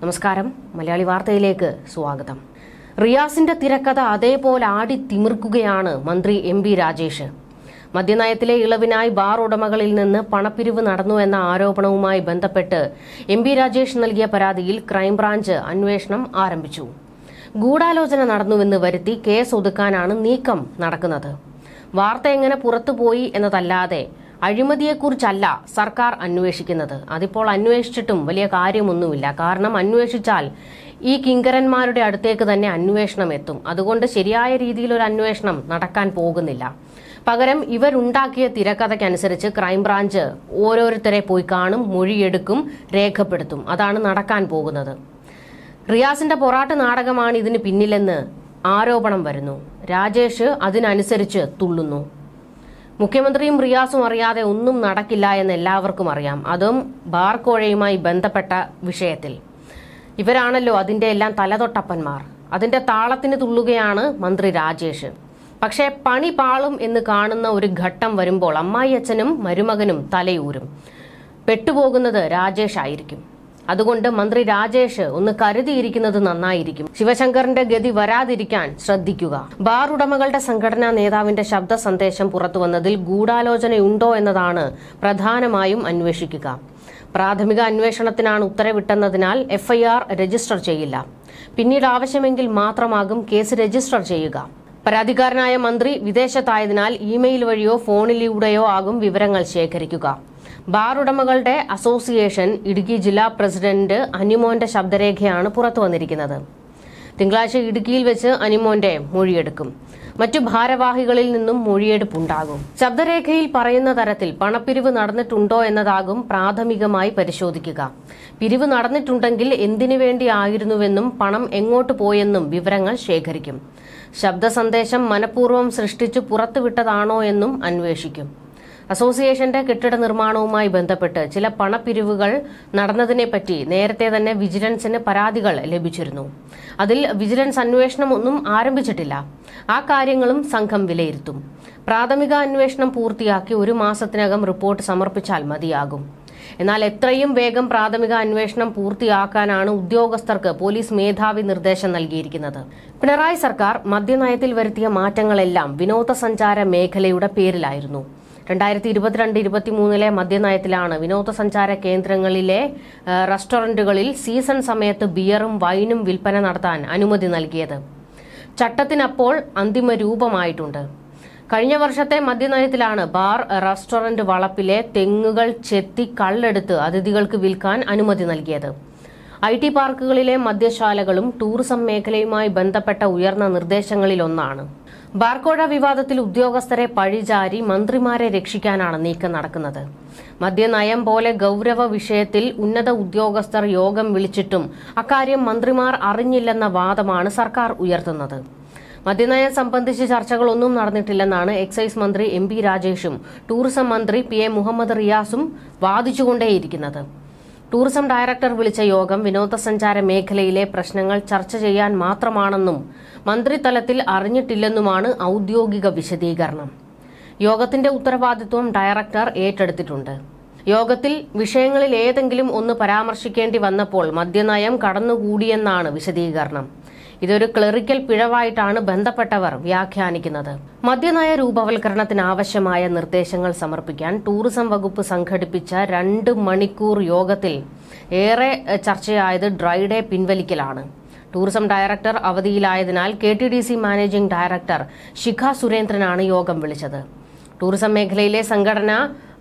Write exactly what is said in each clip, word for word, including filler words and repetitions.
നമസ്കാരം. മലയാളി വാർത്തയിലേക്ക് സ്വാഗതം. റിയാസിന്റെ തിരക്കഥ അതേപോലെ ആടി തിമിർക്കുകയാണ് മന്ത്രി എം ബി രാജേഷ്. മദ്യനയത്തിലെ ഇളവിനായി ബാർ ഉടമകളിൽ നിന്ന് പണപ്പിരിവ് നടന്നു എന്ന ആരോപണവുമായി ബന്ധപ്പെട്ട് എം ബി രാജേഷ് നൽകിയ പരാതിയിൽ ക്രൈംബ്രാഞ്ച് അന്വേഷണം ആരംഭിച്ചു. ഗൂഢാലോചന നടന്നുവെന്ന് വരുത്തി കേസ് ഒതുക്കാനാണ് നീക്കം നടക്കുന്നത്. വാർത്ത എങ്ങനെ പുറത്തുപോയി എന്നതല്ലാതെ അഴിമതിയെക്കുറിച്ചല്ല സർക്കാർ അന്വേഷിക്കുന്നത്. അതിപ്പോൾ അന്വേഷിച്ചിട്ടും വലിയ കാര്യമൊന്നുമില്ല. കാരണം അന്വേഷിച്ചാൽ ഈ കിങ്കരന്മാരുടെ അടുത്തേക്ക് തന്നെ അന്വേഷണം എത്തും. അതുകൊണ്ട് ശരിയായ രീതിയിൽ ഒരു അന്വേഷണം നടക്കാൻ പോകുന്നില്ല. പകരം ഇവരുണ്ടാക്കിയ തിരക്കഥയ്ക്കനുസരിച്ച് ക്രൈംബ്രാഞ്ച് ഓരോരുത്തരെ പോയി കാണും, മൊഴിയെടുക്കും, രേഖപ്പെടുത്തും. അതാണ് നടക്കാൻ പോകുന്നത്. റിയാസിന്റെ പൊറാട്ട് നാടകമാണ് ഇതിന് പിന്നിലെന്ന് ആരോപണം വരുന്നു. രാജേഷ് അതിനനുസരിച്ച് തുള്ളുന്നു. മുഖ്യമന്ത്രിയും റിയാസും അറിയാതെ ഒന്നും നടക്കില്ല എന്ന് എല്ലാവർക്കും അറിയാം. അതും ബാർ കോഴയുമായി ബന്ധപ്പെട്ട വിഷയത്തിൽ. ഇവരാണല്ലോ അതിന്റെ എല്ലാം തലതൊട്ടപ്പന്മാർ. അതിന്റെ താളത്തിന് തുള്ളുകയാണ് മന്ത്രി രാജേഷ്. പക്ഷേ പണി പാളും എന്ന് കാണുന്ന ഒരു ഘട്ടം വരുമ്പോൾ അമ്മായിയച്ഛനും മരുമകനും തലയൂരും. പെട്ടുപോകുന്നത് രാജേഷ് ആയിരിക്കും. അതുകൊണ്ട് മന്ത്രി രാജേഷ് ഒന്ന് കരുതിയിരിക്കുന്നത് നന്നായിരിക്കും. ശിവശങ്കറിന്റെ ഗതി വരാതിരിക്കാൻ ശ്രദ്ധിക്കുക. ബാർ ഉടമകളുടെ സംഘടനാ നേതാവിന്റെ ശബ്ദ സന്ദേശം പുറത്തുവന്നതിൽ ഗൂഢാലോചനയുണ്ടോ എന്നതാണ് പ്രധാനമായും അന്വേഷിക്കുക. പ്രാഥമിക അന്വേഷണത്തിനാണ് ഉത്തരവിട്ടെന്നതിനാൽ എഫ്ഐആർ രജിസ്റ്റർ ചെയ്യില്ല. പിന്നീട് ആവശ്യമെങ്കിൽ മാത്രമാകും കേസ് രജിസ്റ്റർ ചെയ്യുക. പരാതിക്കാരനായ മന്ത്രി വിദേശത്തായതിനാൽ ഇമെയിൽ വഴിയോ ഫോണിലൂടെയോ ആകും വിവരങ്ങൾ ശേഖരിക്കുക. ബാർ ഉടമകളുടെ അസോസിയേഷൻ ഇടുക്കി ജില്ലാ പ്രസിഡന്റ് അനിമോന്റെ ശബ്ദരേഖയാണ് പുറത്തു വന്നിരിക്കുന്നത്. തിങ്കളാഴ്ച ഇടുക്കിയിൽ വെച്ച് അനിമോന്റെ മൊഴിയെടുക്കും. മറ്റു ഭാരവാഹികളിൽ നിന്നും മൊഴിയെടുപ്പുണ്ടാകും. ശബ്ദരേഖയിൽ പറയുന്ന തരത്തിൽ പണപ്പിരിവ് നടന്നിട്ടുണ്ടോ എന്നതാകും പ്രാഥമികമായി പരിശോധിക്കുക. പിരിവ് നടന്നിട്ടുണ്ടെങ്കിൽ എന്തിനു വേണ്ടി ആയിരുന്നുവെന്നും പണം എങ്ങോട്ട് പോയെന്നും വിവരങ്ങൾ ശേഖരിക്കും. ശബ്ദ സന്ദേശം മനഃപൂർവ്വം സൃഷ്ടിച്ചു പുറത്തുവിട്ടതാണോ എന്നും അന്വേഷിക്കും. അസോസിയേഷന്റെ കെട്ടിട നിർമ്മാണവുമായി ബന്ധപ്പെട്ട് ചില പണപ്പിരിവുകൾ നടന്നതിനെപ്പറ്റി നേരത്തെ തന്നെ വിജിലൻസിന് പരാതികൾ ലഭിച്ചിരുന്നു. അതിൽ വിജിലൻസ് അന്വേഷണം ഒന്നും ആരംഭിച്ചിട്ടില്ല. ആ കാര്യങ്ങളും സംഘം വിലയിരുത്തും. പ്രാഥമിക അന്വേഷണം പൂർത്തിയാക്കി ഒരു മാസത്തിനകം റിപ്പോർട്ട് സമർപ്പിച്ചാൽ മതിയാകും. എന്നാൽ എത്രയും വേഗം പ്രാഥമിക അന്വേഷണം പൂർത്തിയാക്കാനാണ് ഉദ്യോഗസ്ഥർക്ക് പോലീസ് മേധാവി നിർദ്ദേശം നൽകിയിരിക്കുന്നത്. പിണറായി സർക്കാർ മദ്യനയത്തിൽ വരുത്തിയ മാറ്റങ്ങളെല്ലാം വിനോദസഞ്ചാര മേഖലയുടെ പേരിലായിരുന്നു. രണ്ടായിരത്തി ഇരുപത്തിരണ്ട് ഇരുപത്തിമൂന്നിലെ മദ്യനയത്തിലാണ് വിനോദസഞ്ചാര കേന്ദ്രങ്ങളിലെ റെസ്റ്റോറന്റുകളിൽ സീസൺ സമയത്ത് ബിയറും വൈനും വിൽപ്പന നടത്താൻ അനുമതി നൽകിയത്. ചട്ടത്തിനപ്പോൾ അന്തിമ രൂപമായിട്ടുണ്ട്. കഴിഞ്ഞ വർഷത്തെ മദ്യനയത്തിലാണ് ബാർ റെസ്റ്റോറന്റ് വളപ്പിലെ തെങ്ങുകൾ ചെത്തി കള്ളെടുത്ത് അതിഥികൾക്ക് വിൽക്കാൻ അനുമതി നൽകിയത്. ഐ ടി പാർക്കുകളിലെ മദ്യശാലകളും ടൂറിസം മേഖലയുമായി ബന്ധപ്പെട്ട ഉയർന്ന നിർദ്ദേശങ്ങളിലൊന്നാണ്. ബാർക്കോഴ വിവാദത്തിൽ ഉദ്യോഗസ്ഥരെ പഴിചാരി മന്ത്രിമാരെ രക്ഷിക്കാനാണ് നീക്കം നടക്കുന്നത്. മദ്യനയം പോലെ ഗൌരവ വിഷയത്തിൽ ഉന്നത ഉദ്യോഗസ്ഥർ യോഗം വിളിച്ചിട്ടും അക്കാര്യം മന്ത്രിമാർ അറിഞ്ഞില്ലെന്ന വാദമാണ് സർക്കാർ ഉയർത്തുന്നത്. മദ്യനയം സംബന്ധിച്ച് ചർച്ചകളൊന്നും നടന്നിട്ടില്ലെന്നാണ് എക്സൈസ് മന്ത്രി എം ബി രാജേഷും ടൂറിസം മന്ത്രി പി എ മുഹമ്മദ് റിയാസും വാദിച്ചുകൊണ്ടേയിരിക്കുന്നത്. ടൂറിസം ഡയറക്ടർ വിളിച്ച യോഗം വിനോദസഞ്ചാര മേഖലയിലെ പ്രശ്നങ്ങൾ ചർച്ച ചെയ്യാൻ മാത്രമാണെന്നും മന്ത്രിതലത്തിൽ അറിഞ്ഞിട്ടില്ലെന്നുമാണ് ഔദ്യോഗിക വിശദീകരണം. യോഗത്തിന്റെ ഉത്തരവാദിത്വം ഡയറക്ടർ ഏറ്റെടുത്തിട്ടുണ്ട്. യോഗത്തിൽ വിഷയങ്ങളിൽ ഏതെങ്കിലും ഒന്ന് പരാമർശിക്കേണ്ടി വന്നപ്പോൾ മദ്യനയം കടന്നുകൂടിയെന്നാണ് വിശദീകരണം. ഇതൊരു ക്ലറിക്കൽ പിഴവായിട്ടാണ് ബന്ധപ്പെട്ടവർ വ്യാഖ്യാനിക്കുന്നത്. മദ്യനയ രൂപവൽക്കരണത്തിനാവശ്യമായ നിർദ്ദേശങ്ങൾ സമർപ്പിക്കാൻ ടൂറിസം വകുപ്പ് സംഘടിപ്പിച്ച രണ്ട് മണിക്കൂർ യോഗത്തിൽ ഏറെ ചർച്ചയായത് ഡ്രൈഡേ പിൻവലിക്കലാണ്. ടൂറിസം ഡയറക്ടർ അവധിയിലായതിനാൽ K T D C managing director Shikha സുരേന്ദ്രനാണ് യോഗം വിളിച്ചത്. ടൂറിസം മേഖലയിലെ സംഘടനാ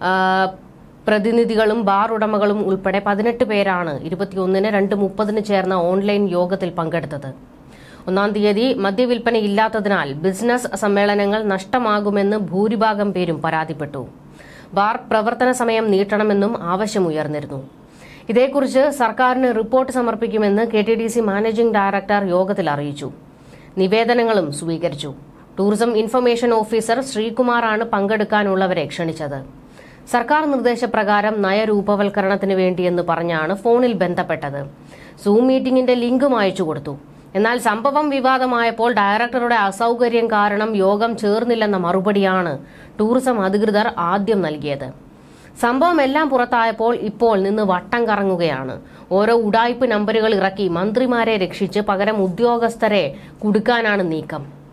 പ്രതിനിധികളും ബാർ ഉടമകളും ഉൾപ്പെടെ പതിനെട്ട് പേരാണ് ഇരുപത്തിയൊന്നിന് രണ്ട് മുപ്പതിന് ചേർന്ന ഓൺലൈൻ യോഗത്തിൽ പങ്കെടുത്തത്. ഒന്നാം തീയതി മദ്യവിൽപ്പന ഇല്ലാത്തതിനാൽ ബിസിനസ് സമ്മേളനങ്ങൾ നഷ്ടമാകുമെന്ന് ഭൂരിഭാഗം പേരും പരാതിപ്പെട്ടു. ബാർ പ്രവർത്തന സമയം നീട്ടണമെന്നും ആവശ്യമുയർന്നിരുന്നു. ഇതേക്കുറിച്ച് സർക്കാരിന് റിപ്പോർട്ട് സമർപ്പിക്കുമെന്ന് K T D C managing director യോഗത്തിൽ അറിയിച്ചു. നിവേദനങ്ങളും സ്വീകരിച്ചു. ടൂറിസം ഇൻഫർമേഷൻ ഓഫീസർ ശ്രീകുമാറാണ് പങ്കെടുക്കാനുള്ളവരെ ക്ഷണിച്ചത്. സർക്കാർ നിർദ്ദേശപ്രകാരം നയരൂപവൽക്കരണത്തിന് വേണ്ടിയെന്ന് പറഞ്ഞാണ് ഫോണിൽ ബന്ധപ്പെട്ടത്. സൂം മീറ്റിംഗിന്റെ ലിങ്കും അയച്ചു കൊടുത്തു. എന്നാൽ സംഭവം വിവാദമായപ്പോൾ ഡയറക്ടറുടെ അസൌകര്യം കാരണം യോഗം ചേർന്നില്ലെന്ന മറുപടിയാണ് ടൂറിസം അധികൃതർ ആദ്യം നൽകിയത്. സംഭവം എല്ലാം പുറത്തായപ്പോൾ ഇപ്പോൾ നിന്ന് വട്ടം കറങ്ങുകയാണ്. ഓരോ ഉഡായിപ്പ് നമ്പറുകൾ ഇറക്കി മന്ത്രിമാരെ രക്ഷിച്ച് പകരം ഉദ്യോഗസ്ഥരെ കുടുക്കാനാണ് നീക്കം.